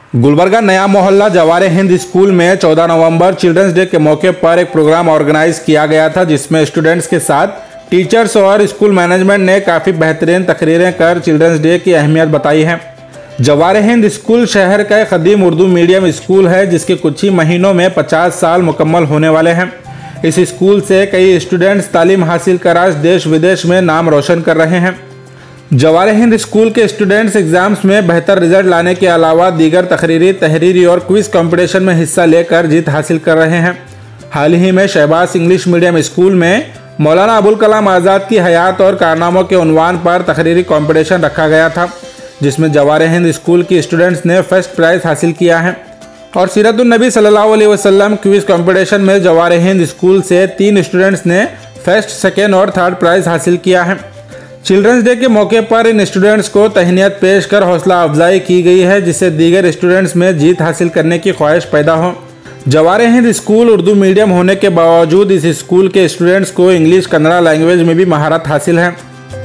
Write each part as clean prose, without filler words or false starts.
गुलबर्गा नया मोहल्ला जवारे हिंद स्कूल में 14 नवंबर चिल्ड्रंस डे के मौके पर एक प्रोग्राम ऑर्गेनाइज किया गया था, जिसमें स्टूडेंट्स के साथ टीचर्स और स्कूल मैनेजमेंट ने काफ़ी बेहतरीन तकरीरें कर चिल्ड्रंस डे की अहमियत बताई है। जवारे हिंद स्कूल शहर का एक कदीम उर्दू मीडियम स्कूल है, जिसके कुछ ही महीनों में 50 साल मुकम्मल होने वाले हैं। इस स्कूल से कई स्टूडेंट्स तालीम हासिल कर आज देश विदेश में नाम रोशन कर रहे हैं। जवारे हिंद स्कूल के स्टूडेंट्स एग्जाम्स में बेहतर रिजल्ट लाने के अलावा दीगर तहरीरी और क्विज कंपटीशन में हिस्सा लेकर जीत हासिल कर रहे हैं। हाल ही में शहबाज इंग्लिश मीडियम स्कूल में मौलाना अबुल कलाम आज़ाद की हयात और कारनामों के उन्वान पर तकरीरी कंपटीशन रखा गया था, जिसमें जवारे हिंद स्कूल की स्टूडेंट्स ने फर्स्ट प्राइज़ हासिल किया है। और सीरतुन नबी सल्लल्लाहु अलैहि वसल्लम क्विज कंपटीशन में जवारे हिंद स्कूल से 3 स्टूडेंट्स ने फर्स्ट, सेकेंड और थर्ड प्राइज़ हासिल किया है। चिल्ड्रंस डे के मौके पर इन स्टूडेंट्स को तहनीत पेश कर हौसला अफजाई की गई है, जिससे दीगर स्टूडेंट्स में जीत हासिल करने की ख्वाहिश पैदा हो। जवारे हिंद स्कूल उर्दू मीडियम होने के बावजूद इस स्कूल के स्टूडेंट्स को इंग्लिश कन्नड़ा लैंग्वेज में भी महारत हासिल है।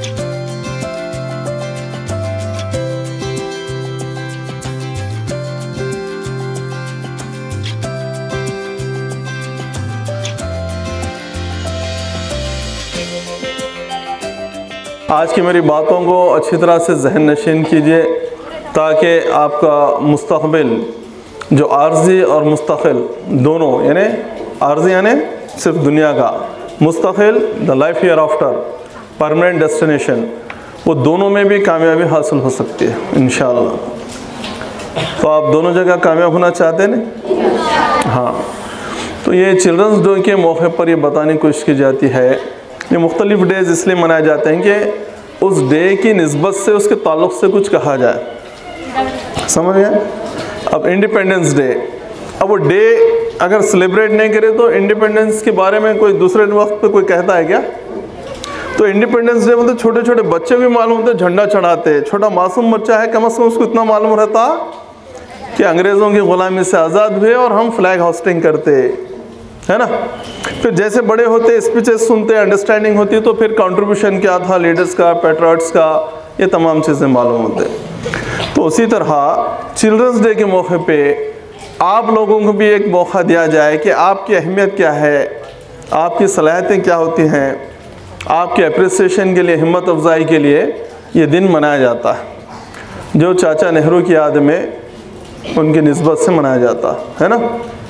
आज की मेरी बातों को अच्छी तरह से जहन नशीन कीजिए, ताकि आपका मुस्तक़बिल जो आर्जी और मुस्तक़िल दोनों, यानी आर्जी यानी सिर्फ दुनिया का, मुस्तक़िल the life hereafter, permanent destination, वो दोनों में भी कामयाबी हासिल हो सकती है इंशाअल्लाह। तो आप दोनों जगह कामयाब होना चाहते हैं ना? हाँ। तो ये चिल्ड्रंस डे के मौके पर ये बताने की कोशिश की जाती है, ये मुख्तलिफ डेज़ इसलिए मनाए जाते हैं कि उस डे की निस्बत से, उसके ताल्लुक़ से कुछ कहा जाए। समझ गए? अब इंडिपेंडेंस डे, अब वो डे अगर सेलिब्रेट नहीं करे तो इंडिपेंडेंस के बारे में कोई दूसरे वक्त पे कोई कहता है क्या? तो इंडिपेंडेंस डे मतलब छोटे छोटे बच्चे भी मालूम होते झंडा चढ़ाते। छोटा मासूम बच्चा है, कम से कम उसको इतना मालूम रहता कि अंग्रेज़ों की ग़ुलामी से आज़ाद हुए और हम फ्लैग होस्टिंग करते, है ना। फिर जैसे बड़े होते, स्पीचेस सुनते, अंडरस्टैंडिंग होती, तो फिर कंट्रीब्यूशन क्या था लीडर्स का, पैट्रियट्स का, ये तमाम चीज़ें मालूम होते। तो उसी तरह चिल्ड्रंस डे के मौके पे आप लोगों को भी एक मौका दिया जाए कि आपकी अहमियत क्या है, आपकी सलाहियतें क्या होती हैं, आपके अप्रिसिएशन के लिए, हिम्मत अफजाई के लिए ये दिन मनाया जाता है, जो चाचा नेहरू की याद में उनकी निस्बत से मनाया जाता है ना।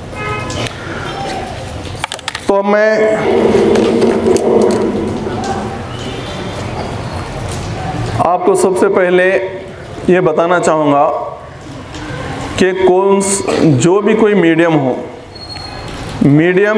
तो मैं आपको सबसे पहले ये बताना चाहूँगा कि जो भी कोई मीडियम हो, मीडियम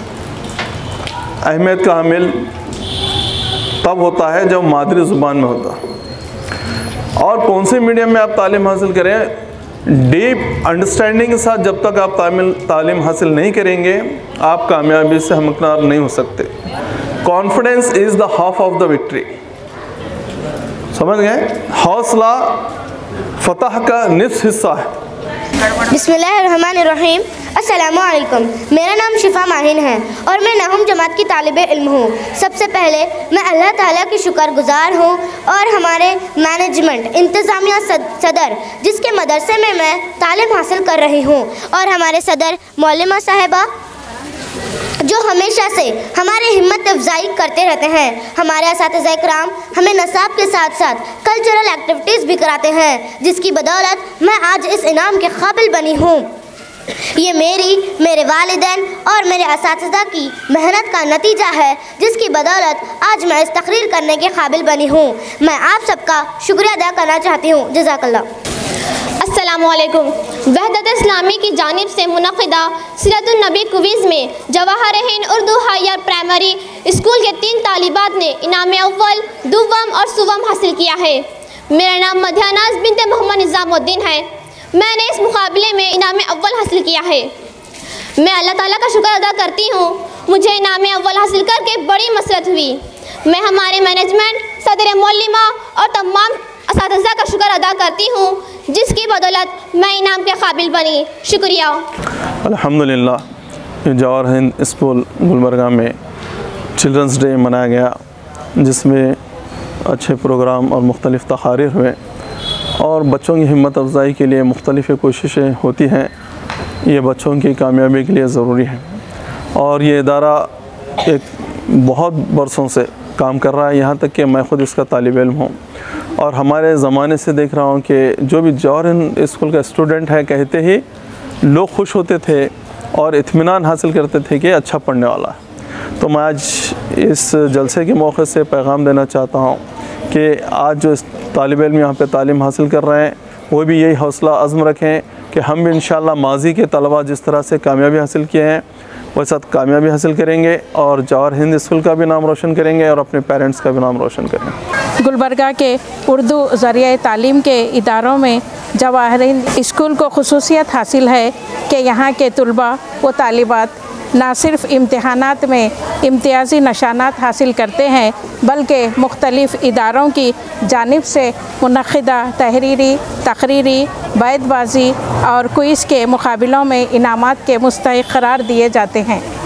अहमियत का हामिल तब होता है जब मादरी ज़ुबान में होता है। और कौन से मीडियम में आप तालीम हासिल करें, डीप अंडरस्टैंडिंग के साथ जब तक आप तालीम हासिल नहीं करेंगे, आप कामयाबी से हमकिनार नहीं हो सकते। Confidence is the half of the victory. समझ गए? हौसला फतह का निस्फ हिस्सा है। बिस्मिल्लाहिर्रहमानिर्रहीम। अस्सलामुअलैकुम। मेरा नाम शिफा माहिन है और मैं नहम जमात की तालिबे इल्म हूँ। सबसे पहले मैं अल्लाह ताला की शुक्रगुजार हूँ और हमारे मैनेजमेंट, इंतज़ामिया सदर, जिसके मदरसे में मैं तालीम हासिल कर रही हूँ, और हमारे सदर मौलिमा साहिबा, जो हमेशा से हमारे हिम्मत अफजाई करते रहते हैं। हमारे असातिज़ा इकराम हमें नसाब के साथ साथ कल्चरल एक्टिविटीज़ भी कराते हैं, जिसकी बदौलत मैं आज इस इनाम के काबिल बनी हूँ। ये मेरे वालिदैन और मेरे असातिज़ा की मेहनत का नतीजा है, जिसकी बदौलत आज मैं इस तकरीर करने के काबिल बनी हूँ। मैं आप सबका शुक्रिया अदा करना चाहती हूँ। जज़ाकल्लाह। अस्सलामुअलैकुम। वहदत इस्लामी की जानिब से मुनक़िदा सीरतुन नबी क्विज़ में Jawahar Hind Urdu higher primary school के 3 तालिबात ने इनाम अव्वल, दुव्वम और सुवम हासिल किया है। मेरा नाम मध्यानाज़ बिनते मोहम्मद निज़ामुद्दीन है। मैंने इस मुकाबले में इनाम अव्वल हासिल किया है। मैं अल्लाह ताला का शुक्र अदा करती हूँ, मुझे इनाम अव्वल हासिल करके बड़ी मसरत हुई। मैं हमारे मैनेजमेंट, सदर मौलिमा और तमाम असातिज़ा का शुक्र अदा करती हूँ, जिसकी बदौलत मैं इनाम के काबिल बनी। शुक्रिया। अल्हम्दुलिल्लाह। जवाहर हिंद स्कूल गुलबर्गा में चिल्ड्रंस डे मनाया गया, जिसमें अच्छे प्रोग्राम और मुख्तलिफ़ तक़ारीर हुए। और बच्चों की हिम्मत अफजाई के लिए मुख्तलिफ़ कोशिशें होती हैं। ये बच्चों की कामयाबी के लिए ज़रूरी है और ये इदारा एक बहुत बरसों से काम कर रहा है, यहाँ तक कि मैं ख़ुद इसका तालिब इल्म हूँ और हमारे ज़माने से देख रहा हूँ कि जो भी जौहर हिंद स्कूल का स्टूडेंट है कहते ही लोग खुश होते थे और इत्मीनान हासिल करते थे कि अच्छा पढ़ने वाला है। तो मैं आज इस जलसे के मौके से पैगाम देना चाहता हूँ कि आज जो तालिब इल्म यहाँ पे तालीम हासिल कर रहे हैं वो भी यही हौसला अज़्म रखें कि हम भी इंशाअल्लाह माजी के तलबा जिस तरह से कामयाबी हासिल किए हैं वैसा कामयाबी हासिल करेंगे और जौहर हिंद स्कूल का भी नाम रोशन करेंगे और अपने पेरेंट्स का भी नाम रोशन करेंगे। गुलबर्गा के उर्दू ज़रिए तालीम के इदारों में जवाहर हिंद स्कूल को खुसूसियत हासिल है कि यहाँ के तलबा व तालिबात ना सिर्फ इम्तिहानात में इम्तियाज़ी निशानात हासिल करते हैं बल्कि मुख्तलिफ़ इदारों की जानिब से मुनक़्क़िदा तहरीरी, तक़रीरी, बैतबाज़ी और क्विज़ के मुकाबलों में इनामात के मुस्तहिक़ करार दिए जाते हैं।